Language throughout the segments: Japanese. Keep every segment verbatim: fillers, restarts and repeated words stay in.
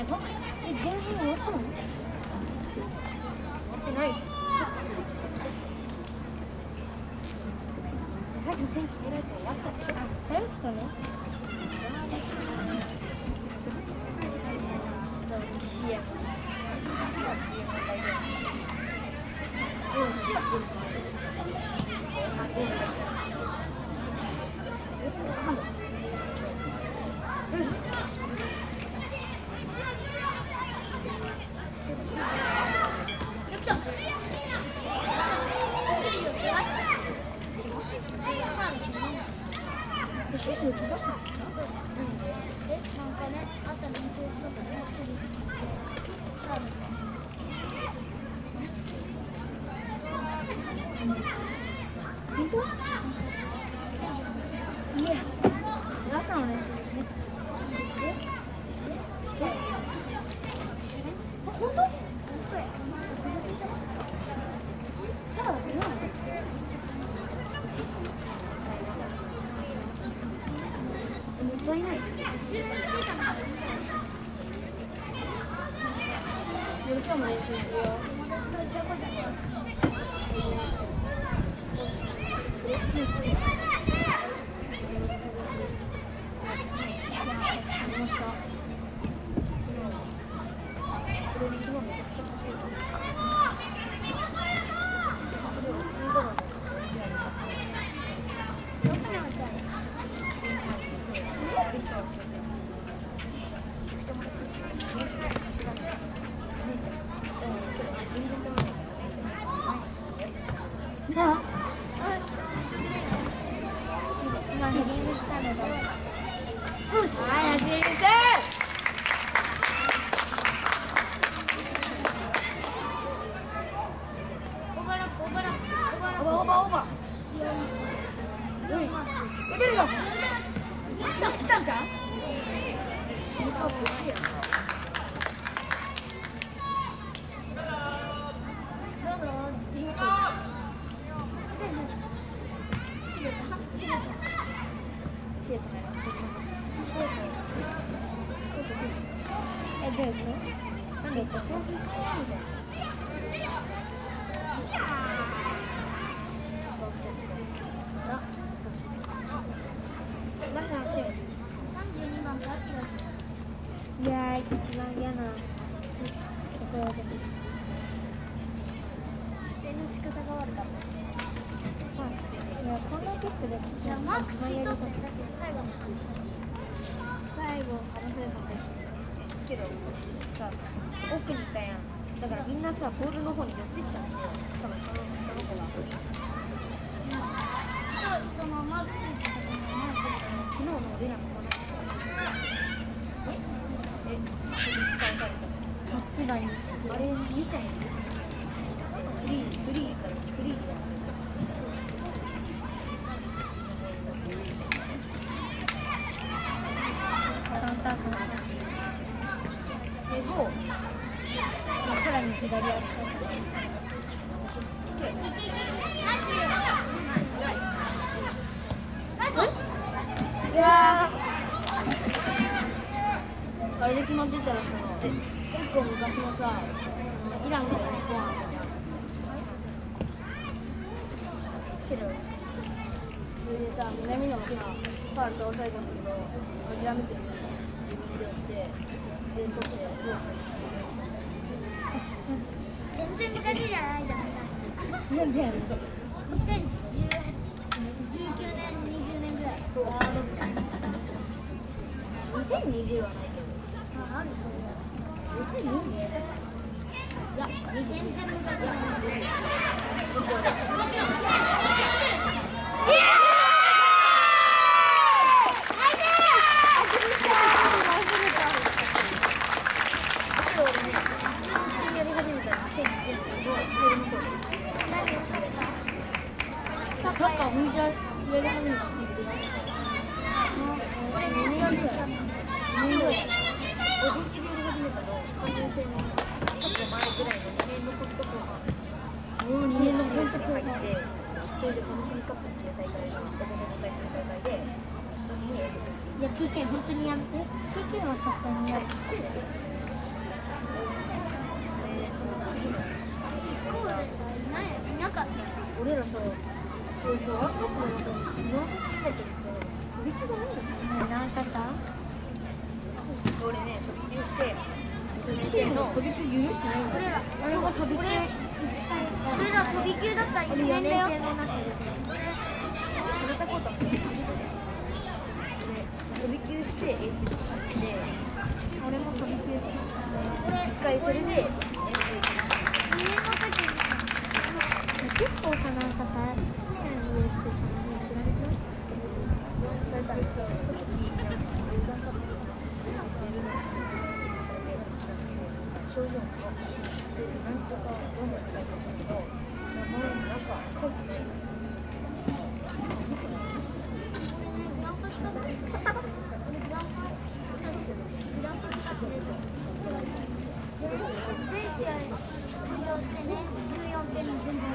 前半終わったの？終わってない。さっきの天気見られて終わったでしょ。そういうことね。西や。西やっていう問題で。うん、西やっていう問題で。あ、でも。よし。シューシュー飛ばしたの？え、なんかね、朝練習しとったね。本当？いや、朝の練習ですね。え？え？あ、本当？本当や。さあ、どうなの？いっぱいない。今日も練習するよ。今ヘディングしたので。よし。はい、走りせ。オーバーオーバーオーバーオーバーオーバー。打てるぞ。よし、来たんじゃん。あ、こっちや。どうぞ。え、どういうこと？なんでここに行かないんだよ。いやー、一番嫌なところで。指定の仕方が悪かった。いや、こんなキックです。じゃあ、マークついとってだけ最後の最後、話せるかもしれないけどさ、奥にいたやん。だからみんなさ、ボールの方に寄ってっちゃうんだよ。多分その、その子が。そう、そのマークついてたのマーク昨日の俺らの子なんですよ。ええ、返された。こっちがいい。あれ、みたいな。フリー、フリーから、フリーだ。カウンターからでも、まあ、さらに左足からいやーあれで決まってたらその結構昔のさイランから日本あるじゃんけどそれでさ南野も今ファウルと抑えたんだけど諦めてる自分でやってで取ってどうする全然昔じゃないじゃんなんでやるのにせんじゅうきゅうねんにじゅうねんぐらいあーロブちゃんにせんにじゅうはないけどあ、あると思うにせんにじゅういや、全然昔じゃないどこでサッカー本気でやり始めたんだけどこれね、にねんぐらいにねんぐらい俺本気でやり始めたのさんねん生のちょっと前ぐらいのにねんのコントコーナーにねんのコンセプトに入ってそれでこの国カップっていう大会がごめんなさいっていう大会でそれにいや、ピーケー 本当にやめて ピーケー はさすがにやる俺らさ、そうそう、ワンカップの中にワンカップ入ってるけど、飛び級がないんだよ。 何歳さ俺ね、飛び級して、チームの飛び級許してないんだよ。 俺が飛び級俺ら飛び級だったらいけないんだよ。 それたことあって飛び級して演じて俺も飛び級して一回それで結構さ、なんかさ、去年の上ってさ、知られそうそれからちょっといいなんか症状もなんとかどんな使い方だけど名前なんか書いて全試合出場してね、じゅうよんてん全部入れる。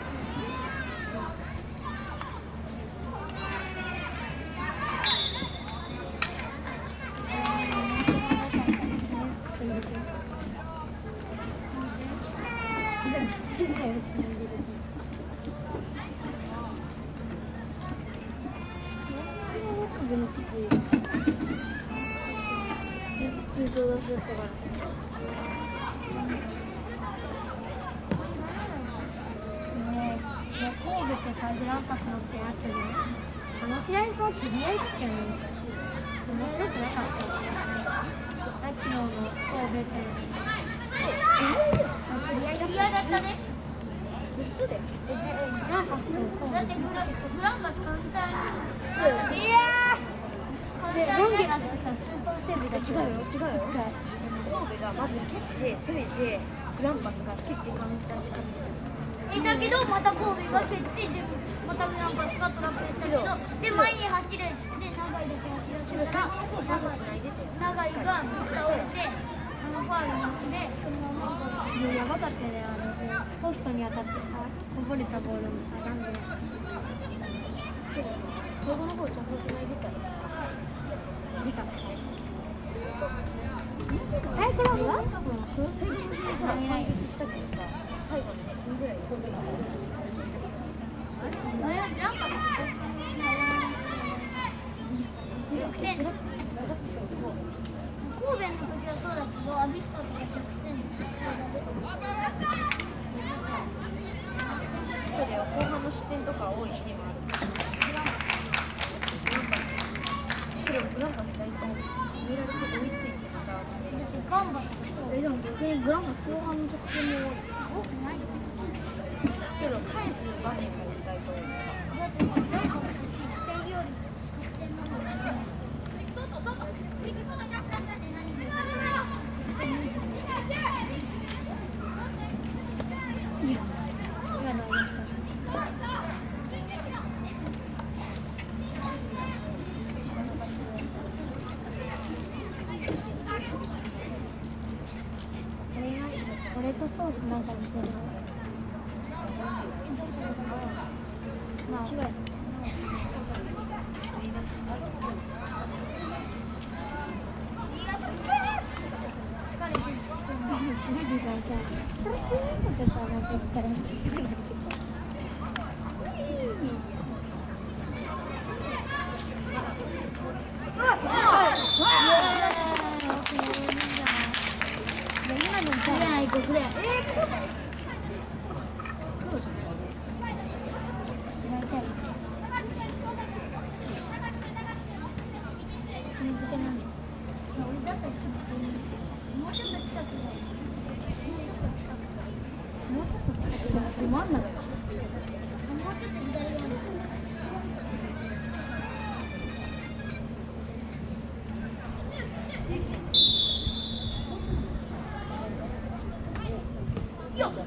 神戸とさ、グランパスの試合あったじゃん。あの試合さ、切り合いだったよね。面白くなかった。昨日の神戸戦。切り合いだったね。 ずっとでグランパスと神戸。だってグラグランパスカウンターに。いやー。で、ロンゲがさ、スーパーセーブが違うよ違うよ。神戸がまず蹴って攻めてグランパスが蹴ってカウンター仕掛けて。 えだけどまた神戸が蹴ってでまたグランパスがトラップしたけどで前に走れっつって長いだけ走らせたら長いがぶっ倒れてあのファウルなしでそのままもうやばかったねあれでポストに当たってさこぼれたボールもさなんで最後の方ちゃんとつないでたら見たサイクロンがその最後の方さ反撃したけどさ最後のねにふんぐらい飛んでたグランパス弱点神戸の時はそうだけどアビスパとか弱点そうだねそうだよ後半の失点とか多いチームあるそれをグランパス大体決められて追いついてさガンバとかえでも逆にグランパス後半の得点も多くないよけど返す場面が意外とだってさ、グランパス失点より得点の方が少ない失点何するか得点にするいや、今のはやったこれとソースなんか似てるまあ、違う。すぐになんか、私とかさ、なんか言ったらすぐに。今のじゃない、これ。えー、真ん中もうちょっと左側によっ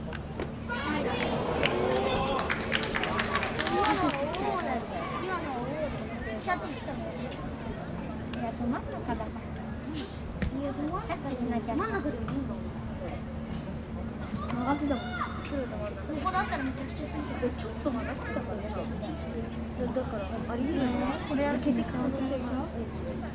今のキャッチしたのいや、真ん中だからいや、キャッチしなきゃ真ん中でもいいの曲がってたもんここだったらめちゃくちゃすぎるちょっと曲がってたからさだからありえないこれ開けて顔のせいか